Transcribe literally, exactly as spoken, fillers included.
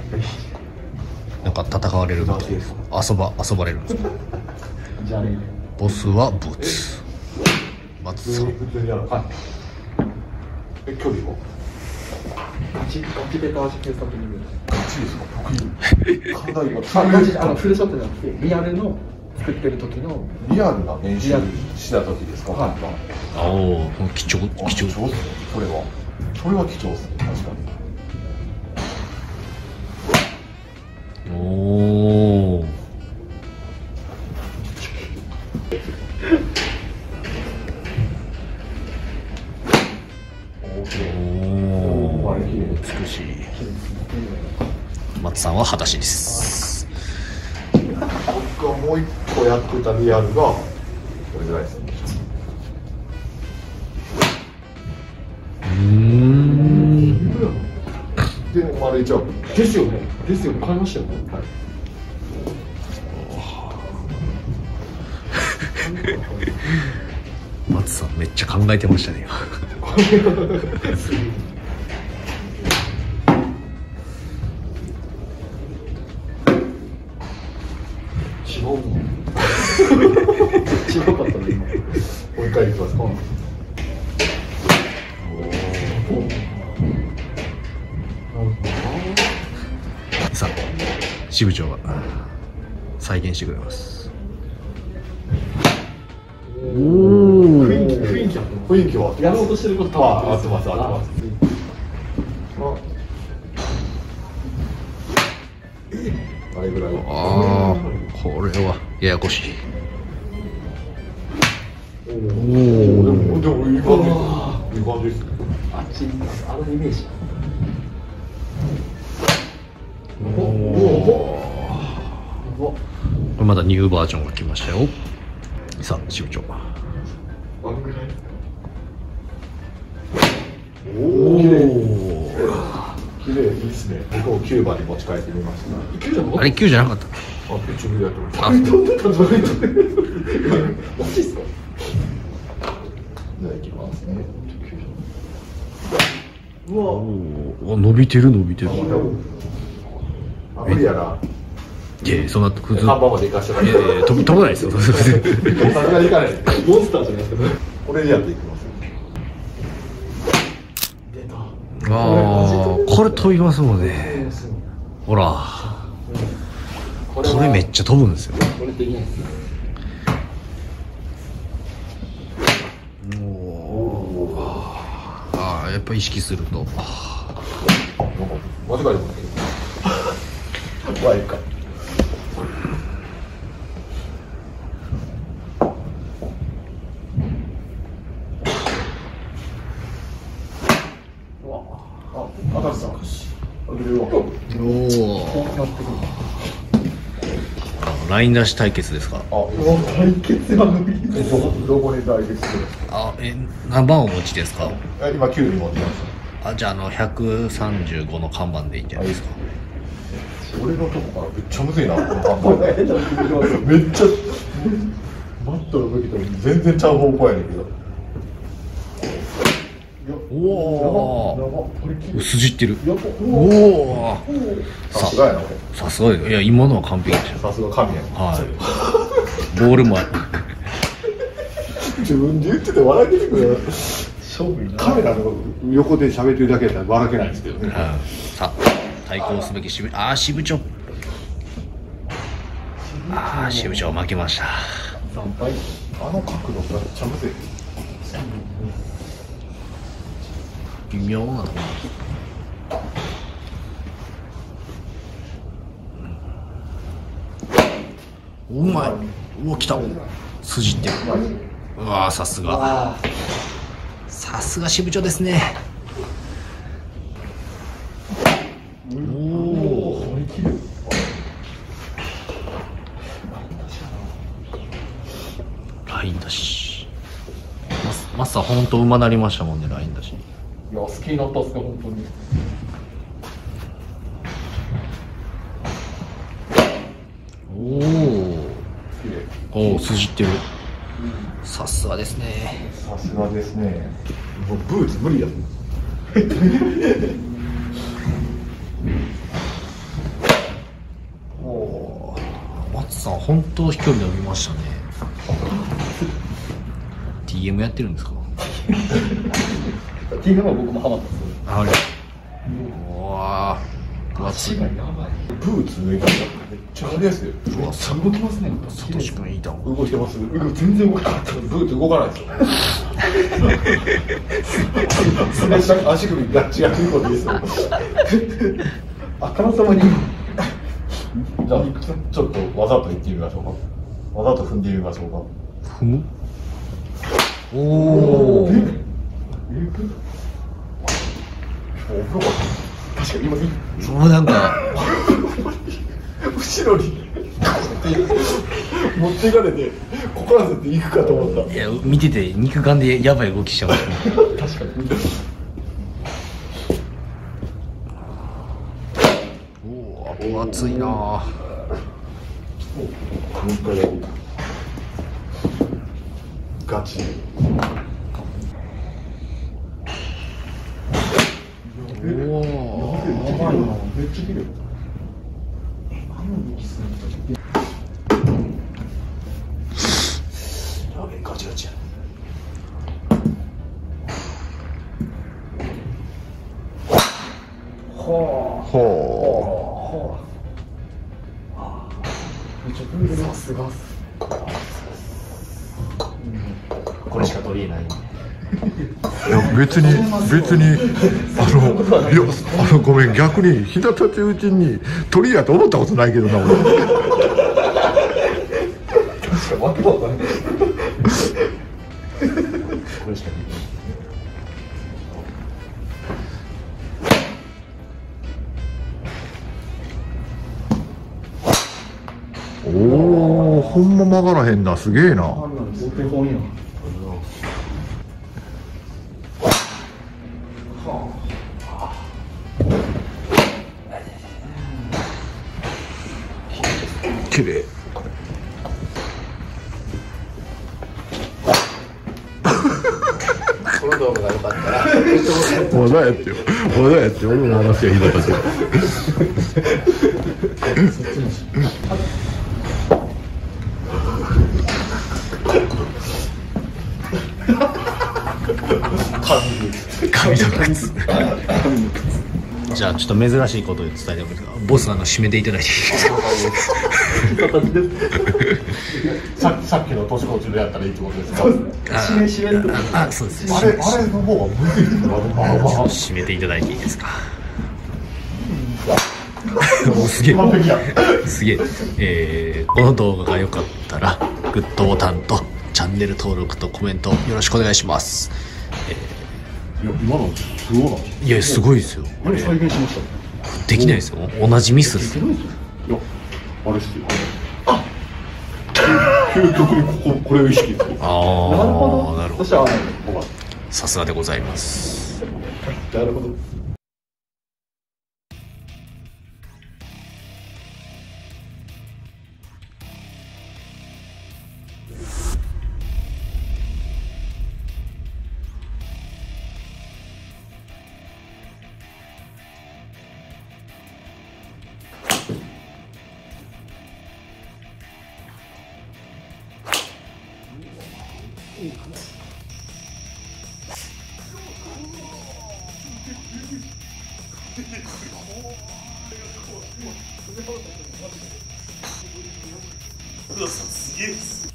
なんか戦われるみたいです。遊ば遊ばれるんですか。ボスはブーツ。松さん。 え、距離は？ガチガチでガチ警察に。ガチですか？得意。体が。ガチあのフルショットじゃなくてリアルの作ってる時のリアルな練習した時ですか？はい。 あお、貴重貴重。 これは。それは貴重ですね。確かに。 おお。おお。美しい。松さんは裸足です。 僕はもう一個やってたリアルがこれぐらいですね。 うーん。 で丸いチャープですよね。ですよね。買いましたよね。はい。 松さんめっちゃ考えてましたね。 違うもん。違かったね今。もう一回いきますか。 さあ支部長が再現してくれます。 おお。雰囲気雰囲気雰囲気はやろうとしてることは合ってます合ってます。あれぐらい。 ああ、これはややこしい。 おお。でもでもいい感じいい感じですね。あっちあのイメージ。おお。 これまだニューバージョンが来ましたよ。さあ支部長。 あんぐらい。 おお。 綺麗いいですね。僕もキューバに持ち帰ってみました。 あれきゅうじゃなかった。 あ、めっちゃ見やってました。 あ、 マジっすか。じゃあ行きますね。うわ。 お伸びてる伸びてる。 あ、無理やな。 いやいや、そんな普通。 看板まで行かしてもらって。 いやいや飛ぶ飛ばないですよ。 さすがに行かない。モンスターじゃないですか。これでやっていきます。出た。 ああ、これ飛びますもんね。ほら。これめっちゃ飛ぶんですよ。 これできないです。 おお。ああ、やっぱ意識すると。 間違えてもないけど。怖いか。 おお。ライン出し対決ですか。 あ、対決は無理です。どこで対決する。 あ、え、何番お持ちですか。 今きゅうに持ってます。 あ、じゃあ、あのひゃくさんじゅうごの看板でいいんじゃないですか。 俺のとこからめっちゃむずいな。この看板。めっちゃ。バットの向きと全然ちゃう方向やねんけど。 おお。筋ってる。おお。 さすがやな。 さすがいや、今のは完璧でしょ。 さすが神や。 はい。ボールもある。 自分で言ってて笑っててくれる。カメラの横で喋ってるだけだったら笑けないんですけどね。 さあ、対抗すべき支部、ああ、支部長。ああ、支部長負けました。 あの角度めっちゃむずい。 微妙なところ。うまい。うわ、来た。筋ってる。うわ、さすが。さすが支部長ですね。おお。ラインだし。マスター本当馬なりましたもんね、ラインだし。 いや、好きになったっすね、本当に。 おお。おお、筋ってる。さすがですね。 さすがですね。もうブーツ無理や。 さん本当飛距離伸びましたね。ティーエム やってるんですか？ ティーエム は僕もハマったんですよ。 あれうわー足がやばい。ブーツ脱いだらめっちゃ張りやすい。めっちゃ動きますね。 サトシ君いいだろ。 動いてます。全然動かなかった。ブーツ動かないですよ。足首ガッチガチにこうですよ。あからさまに。じゃあちょっとわざと言ってみましょうか。わざと踏んでみましょうか。 踏む？おお。 確かに今もうなんか後ろに持っていかれてここらせていくかと思った。 いや見てて肉眼でやばい動きしてますね。 確かに。 おお熱いなぁ。 本当にガチ。 おおやばいな。めっちゃ綺麗。あの動きするとやべえガチガチや。はあほはあ。めっちゃ踏んでる。さすがっす。 これしか取りえない。 いや別に別にあのいやあのごめん逆に日向ってうちに鳥やと思ったことないけどな俺。 確かにわけわかんない。これしかできない。 おおほんま曲がらへんなすげえな。 お手本や。 綺麗。 この動画が良かったらまだやってよまだやってよ俺の話は日向たち。 髪の靴。じゃあちょっと珍しいことで伝えてもいいですか。ボスあの締めていただいていいですか。 ささっきの年越しのやったらいいってことですか。 締め締めるとあそうですね。 あれあれの方がむずいですか。 締めていただいていいですか。おすげえすげえ、えー、この動画が良かったらグッドボタンとチャンネル登録とコメントよろしくお願いします。 いや今のすごいな。 いやすごいですよ。 あれ再現しました。 できないですよ。同じミスですよ。 いやあれしてあ究極にこここれを意識する。 ああなるほど。 そしたらさすがでございます。 なるほど。 うわ、すげえっす。